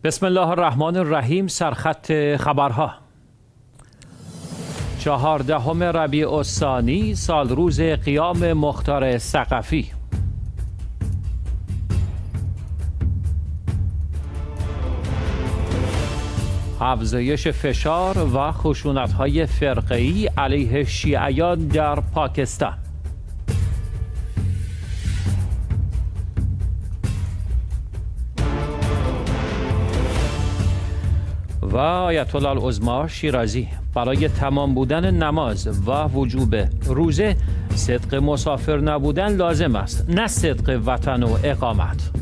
بسم الله الرحمن الرحیم. سرخط خبرها. 14 ربیع الثانی، سال روز قیام مختار ثقفی. افزایش فشار و خشونت‌های فرقه‌ای علیه شیعیان در پاکستان. و آیت الله العظمی شیرازی: برای تمام بودن نماز و وجوب روزه، صدق مسافر نبودن لازم است، نه صدق وطن و اقامت.